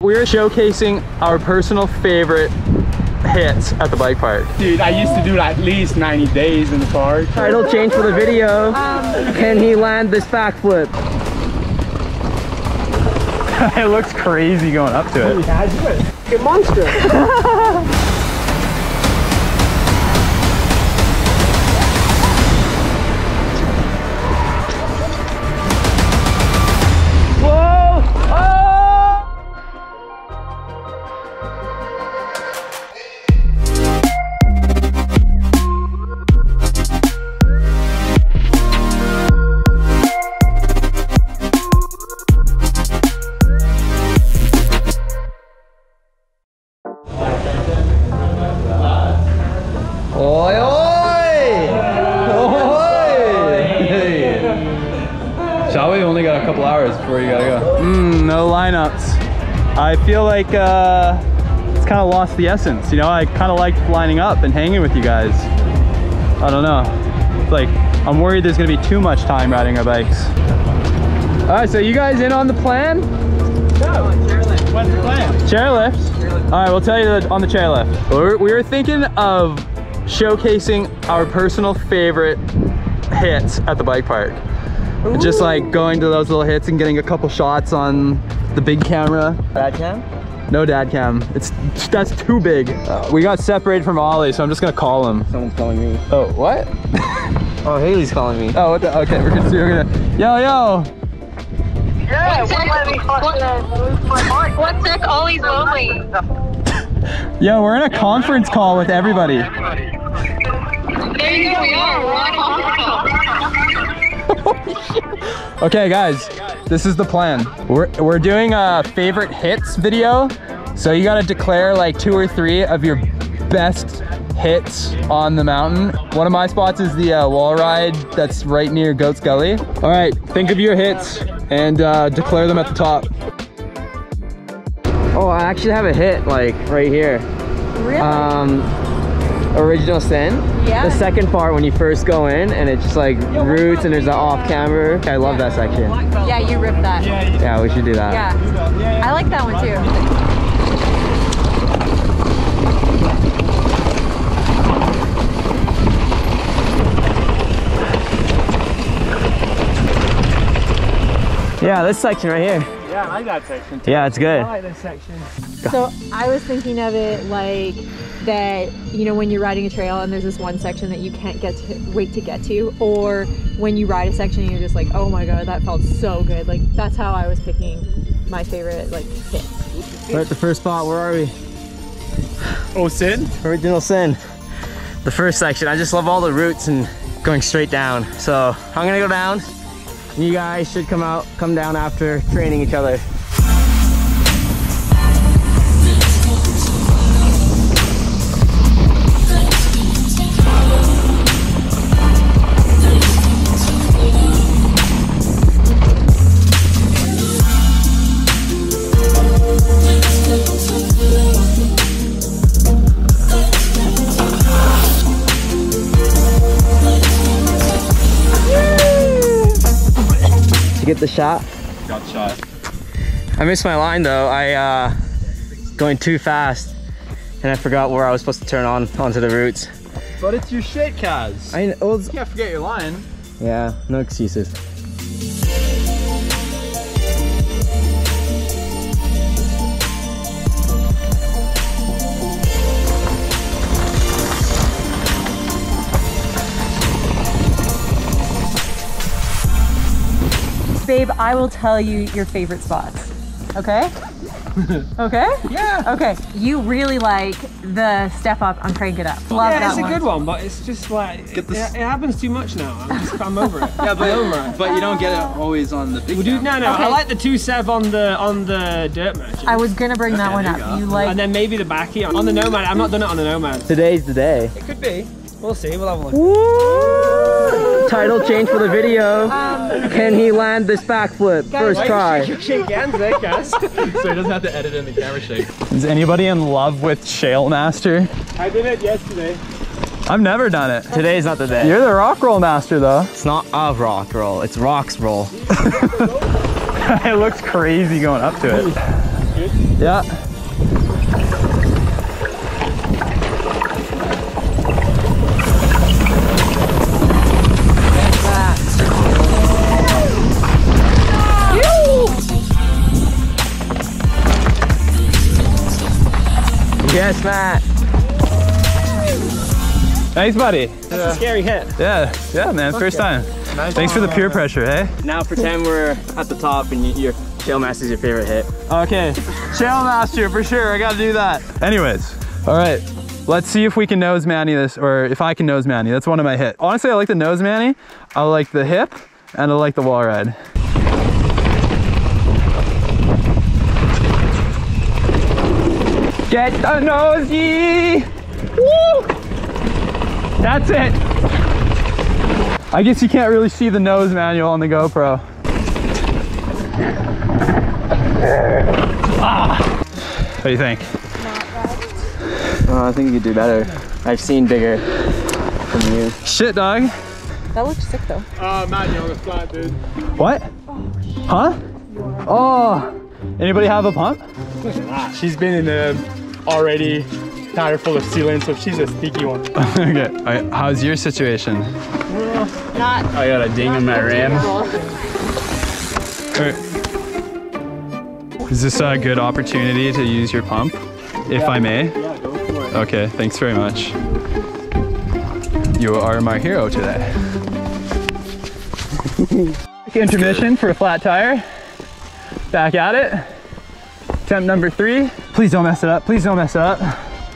we're showcasing our personal favorite hits at the bike park. Dude, I used to do at least 90 days in the park. Title change for the video. Can he land this backflip? It looks crazy going up to it. Yeah, I do it. Good monster. Shall we? Only got a couple hours before you gotta go. No lineups. I feel like it's kind of lost the essence, you know? I kind of liked lining up and hanging with you guys. I don't know. It's like, I'm worried there's gonna be too much time riding our bikes. All right, so you guys in on the plan? No, chairlift. What's the plan? Chairlift? All right, we'll tell you on the chairlift. We were thinking of showcasing our personal favorite hits at the bike park. Ooh. Just like going to those little hits and getting a couple shots on the big camera. Dad cam? No dad cam. That's too big. We got separated from Ollie, so I'm just gonna call him. Someone's calling me. Oh, what? Oh, Haley's calling me. Oh, what the? Okay, we're gonna. Yo, yo. Yeah, one sec, Ollie's lonely. Yo, we're in a conference call with everybody. There you go, we are. We're on a conference call. Okay guys, this is the plan. We're doing a favorite hits video. So you gotta declare like 2 or 3 of your best hits on the mountain. One of my spots is the wall ride that's right near Goat's Gully. All right, think of your hits and declare them at the top. Oh, I actually have a hit like right here. Really? Original Sin. Yeah. The second part when you first go in and it's just like roots and there's the off camber. I love that section. Yeah, you ripped that. Yeah, we should do that. Yeah. I like that one too. Yeah, this section right here. Yeah, I like that section too. Yeah, it's good. I like this section. So I was thinking of it like that, you know, when you're riding a trail and there's this one section that you can't wait to get to, or when you ride a section and you're just like, oh my god, that felt so good. Like that's how I was picking my favorite like hits. We're at the first spot. Where are we? Oh, Sin? Original Sin. The first section. I just love all the roots and going straight down. So I'm gonna go down. You guys should come down after training each other. Get the shot. Got the shot. I missed my line though. I going too fast and I forgot where I was supposed to turn onto the roots. But it's your shit, Kaz. You can't forget your line. Yeah, no excuses. Babe, I will tell you your favorite spots. Okay? Okay? Yeah. Okay. You really like the step up on Crank It Up. Love yeah, that it's one. a good one, but it's just like, it happens too much now. I'm over it. Yeah, but you don't get it always on the big No, Okay. I like the 2.7 on the dirt match. I was gonna bring that one there up. you go. You like And then maybe the backy on the Nomad. I've not done it on the Nomad. Today's the day. It could be. We'll see. We'll have a look. Woo! Title change for the video. Can he land this backflip? First try. Shake hands there, guys. So he doesn't have to edit in the camera shake. Is anybody in love with Shale Master? I did it yesterday. I've never done it. Today's not the day. You're the rock roll master though. It's not a rock roll, it's rocks roll. It looks crazy going up to it. Good? Yeah. Yes, Matt. Thanks, buddy. That's a scary hit. Yeah, man, first time. Nice. Thanks for the peer pressure, hey? Now pretend we're at the top and your Trailmaster's your favorite hit. Okay, Trailmaster for sure, I gotta do that. Anyways, all right, let's see if we can nose manny this, or if I can nose manny. That's one of my hits. Honestly, I like the nose manny, I like the hip, and I like the wall ride. Get the nosey! Woo! That's it. I guess you can't really see the nose manual on the GoPro. Ah. What do you think? Oh, I think you could do better. I've seen bigger from you. Shit, dog. That looks sick though. Manual on the flat, dude. What? Huh? Oh. Anybody have a pump? Look at that. She's been in the already tire full of sealant, so she's a sneaky one. Okay. All right. How's your situation? Not. I got a ding in my ram. Is this a good opportunity to use your pump, if I may? Yeah, go for it. Okay, thanks very much. You are my hero today. Intermission for a flat tire. Back at it. Attempt number 3. Please don't mess it up. Please don't mess it up.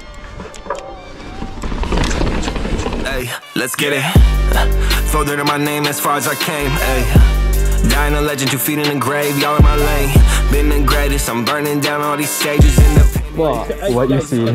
Hey, let's get it. Throw dirt in my name as far as I came. Hey, dying a legend, 2 feet in the grave. Y'all in my lane. Been the greatest. I'm burning down all these stages in the. Well, what you see.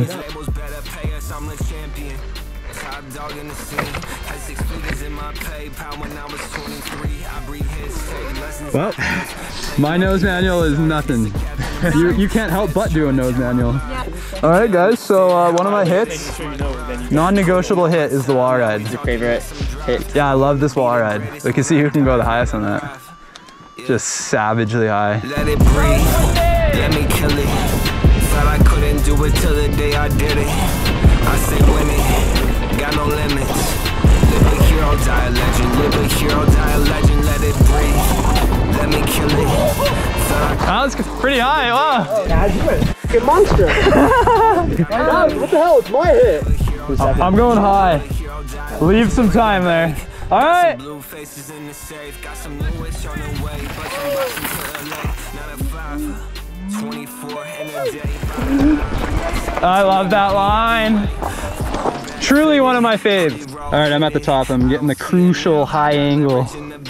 Well, my nose manual is nothing. You can't help but do a nose manual. Yeah. All right, guys. So one of my hits, non-negotiable hit, is the wall ride. Your favorite hit? Yeah, I love this wall ride. We can see who can go the highest on that. Just savagely high. Let it breathe. Let me kill it. Thought I couldn't do it till the day I did it. I say winning. Got no limits. Live a hero, die a legend. Live a hero, die a legend. Let it breathe. Let me kill it. That was pretty high, wow. Good monster. What the hell? It's my hit. I'm going high. Leave some time there. All right. Blue faces in the safe. Got some new wish on the way. But some boxing to LA. Not a 5. 24 in a day. I love that line. Truly one of my faves. All right, I'm at the top. I'm getting the crucial high angle.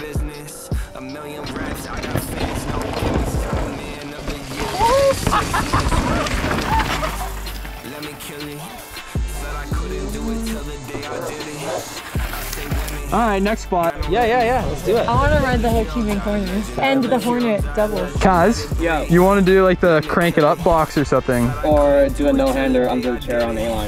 All right, next spot. Yeah. Let's do it. I want to ride the whole Cuban corners and the Hornet doubles. Kaz, Yeah. you want to do like the crank it up box or something? Or do a no-hander under the chair on the A-line.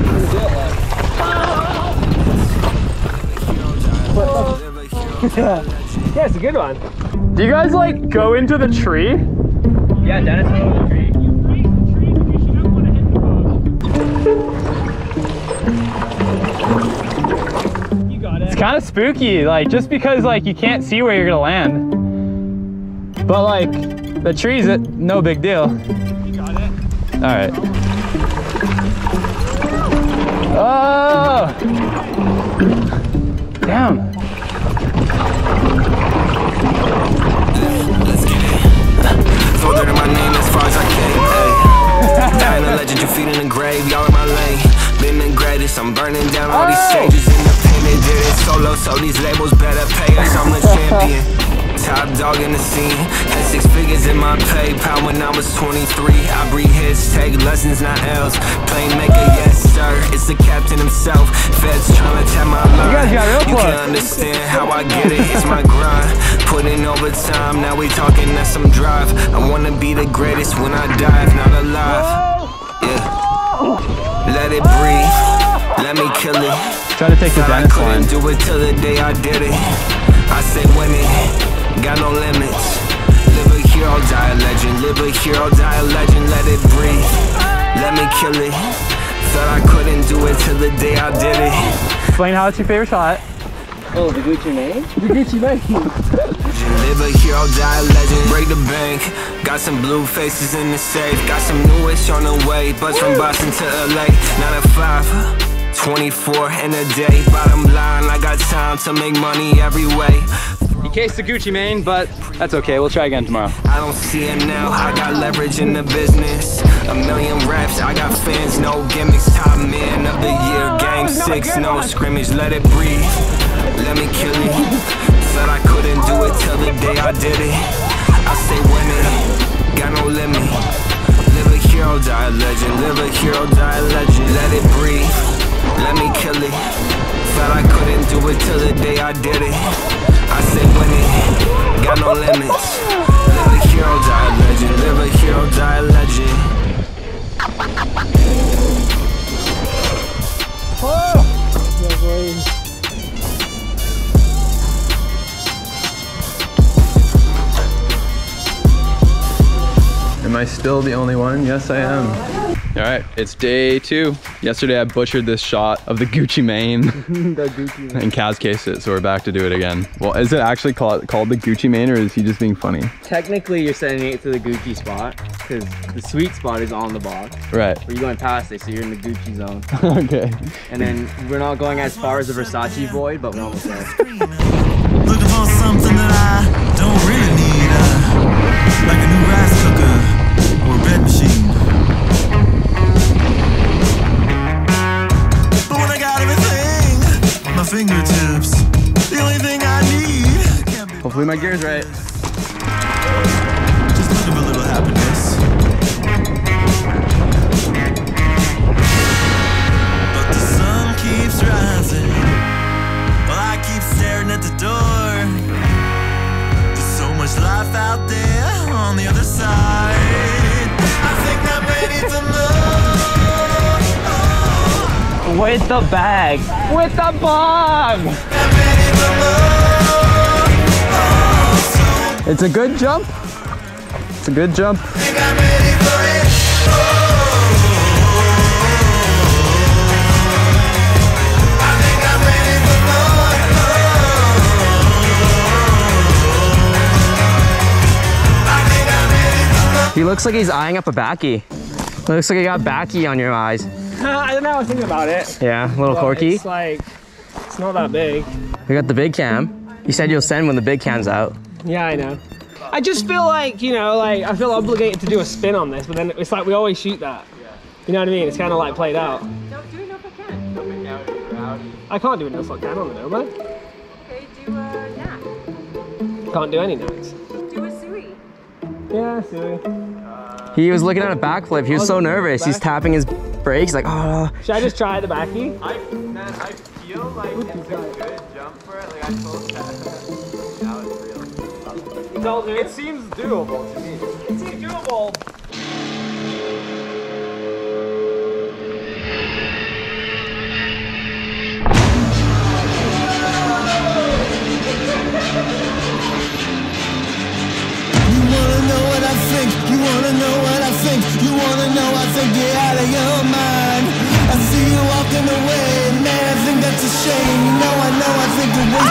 Yeah, it's a good one. Do you guys like go into the tree? Yeah, Dennis is over the tree. It's kind of spooky, like just because like you can't see where you're gonna land. But like the tree's no big deal. You got it. All right. Oh! Damn. Let's get it. Throw dirt in my name as far as I came. Hey. Dying a legend, 2 feet in the grave. Y'all in my lane. Been the greatest. I'm burning down all these stages in the painted. Did it solo, so these labels better pay us. I'm the champion. Top dog in the scene. Had 6 figures in my PayPal when I was 23. I breathe hits, take lessons, not L's. Playmaker, yes sir. It's the captain himself. Feds trying to tap my line. You guys got real You close. can understand how I get it. It's my grind. Put in overtime. Now we talking, that's some drive. I wanna be the greatest when I die, if not alive. Yeah. Let it breathe. Let me kill it. Try to take the Thought I Dennis line. couldn't do it till the day I did it. I say winning. Got no limits. Live a hero, die a legend. Live a hero, die a legend. Let it breathe, let me kill it. Thought I couldn't do it till the day I did it. Explain how it's your favorite shot. Oh, the Gucci Mane? The Gucci Mane. Live a hero, die a legend. Break the bank. Got some blue faces in the safe. Got some newish on the way. Buzz from Boston to LA. 9 to 5, 24 in a day. Bottom line, I got time to make money every way. You cased the Gucci Mane, but that's okay. We'll try again tomorrow. I don't see it now. I got leverage in the business. A million reps, I got fans, no gimmicks. Top man of the year, game 6, no scrimmage. Let it breathe, let me kill it. Said I couldn't do it till the day I did it. I say winning, got no limit. Live a hero, die a legend. Live a hero, die a legend. Let it breathe, let me kill it. Said I couldn't do it till the day I did it. I say winning, got no limits. Live a hero, die a legend. Live a hero, die a legend. Am I still the only one? Yes, I am. All right, it's day 2. Yesterday I butchered this shot of the Gucci Mane. The Gucci Mane. And Kaz cased it, so we're back to do it again. Well, is it actually called the Gucci Mane, or is he just being funny? Technically, you're sending it to the Gucci spot because the sweet spot is on the box. Right. Where you're going past it, so you're in the Gucci zone. Okay. And then we're not going as far as the Versace void, but we're almost there. Looking for something that I don't really need, like a new rice cooker or a bread machine. But when I got everything at my fingertips, the only thing I need can't be. Hopefully my gear's right. Just looking for a little happiness. But the sun keeps rising while I keep staring at the door. There's so much life out there on the other side. I think I'm ready for more. With the bag. With the bag. I'm ready for more. It's a good jump. It's a good jump. I think I'm ready for it. I think I'm ready for more. I think I'm ready for more. He looks like he's eyeing up a backy. Looks like you got backy on your eyes. I don't know, I was thinking about it. Yeah, a little But corky. It's like, it's not that big. We got the big cam. You said you'll send when the big cam's out. Yeah, I know. I just feel like, you know, like, I feel obligated to do a spin on this, but then it's like we always shoot that. You know what I mean? It's kind of like played out. Don't do a no foot can. I can't do a no-foot can on the no-bud. Okay, do a nap. Can't do any notes. Do a sui. Yeah, silly. He was looking at a backflip. He was so nervous. He's tapping his brakes like, oh. Should I just try the backy? I feel like it's a good jump for it. Like I told Kaz, now it's real. It seems doable to me. It's doable. You wanna know what I think? You wanna know what I think? You wanna know I think you're out of your mind. I see you walking away, man, I think that's a shame. You know I think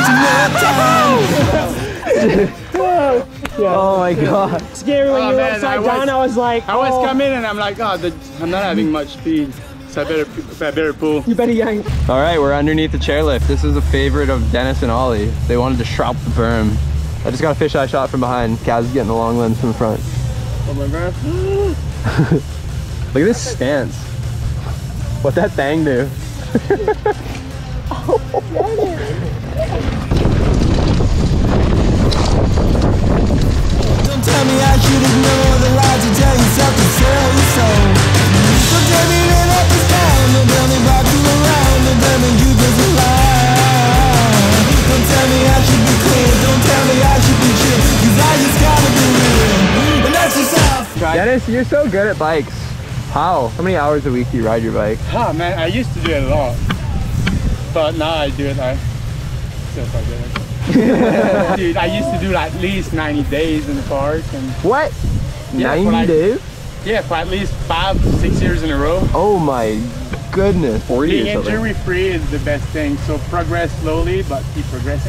you're wasting your time. Oh my god. Scary when you were upside down, I was like, I was oh, coming and I'm like, oh, I'm not having much speed, so I better pull. you better yank. All right, we're underneath the chairlift. This is a favorite of Dennis and Ollie. They wanted to shroud the berm. I just got a fisheye shot from behind. Kaz is getting the long lens from the front. Look at this stance. What'd that thing do? Don't tell me I should ignore the lies you tell yourself to sell your soul. Don't tell me that up is down. Don't tell me about you around. Don't tell me you just a lie. Don't tell me I should be clear. Don't tell me I should be chill. Cause I just gotta be real. And that's just how. Dennis, you're so good at bikes. How? How many hours a week do you ride your bike? Ah, man, I used to do it a lot, but now I do it. I still quite good. Dude, I used to do at least 90 days in the park. And What? Yeah, 90 days? yeah, for at least 5-6 years in a row. Oh my goodness. 40 Being or something. injury free is the best thing. So progress slowly, but keep progressing.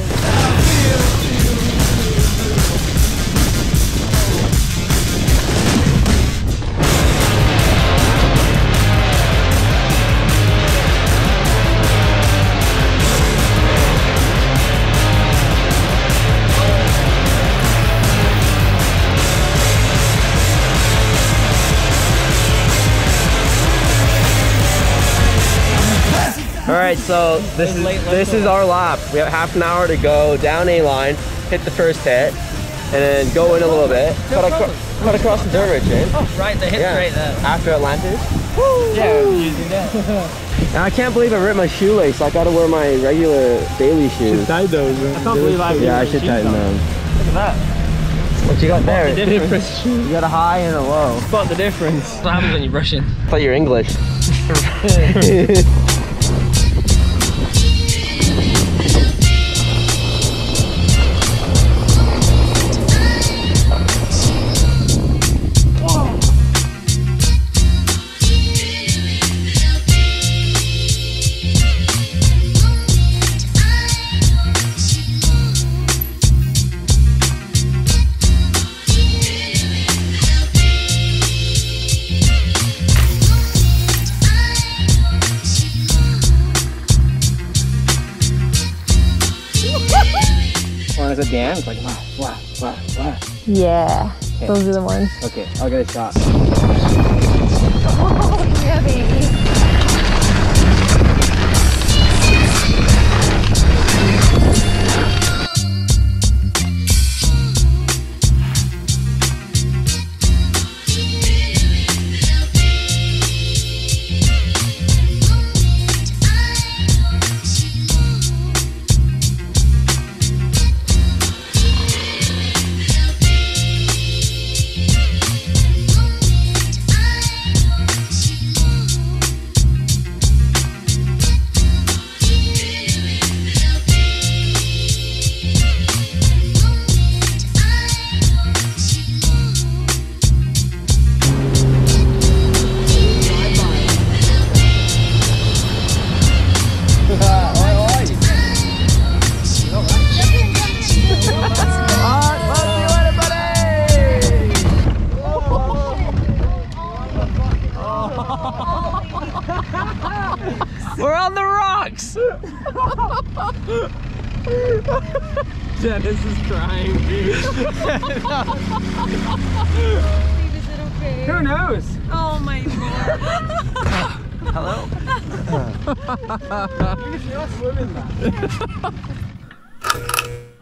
All right, so this is our lap. We have half an hour to go down A line, hit the first hit, and then go in a little bit. Cut across the dirt ridge, eh? Oh, right, the hit's right there. After Atlantis. Yeah, using that. And I can't believe I ripped my shoelace. I gotta wear my regular daily shoes. Tie those. I can't believe I Yeah, I should tighten them. Look at that. What you got there? The difference. You got a high and a low. Spot the difference. What happens when you're brushing? I thought you were English. When it's a dance, like wow. Yeah, Okay. those are the ones. Okay, I'll get a shot. Oh, yeah, baby. We're on the rocks! Dennis is crying, dude. Is it okay? Who knows? Oh my god. Hello? You can see us swimming that.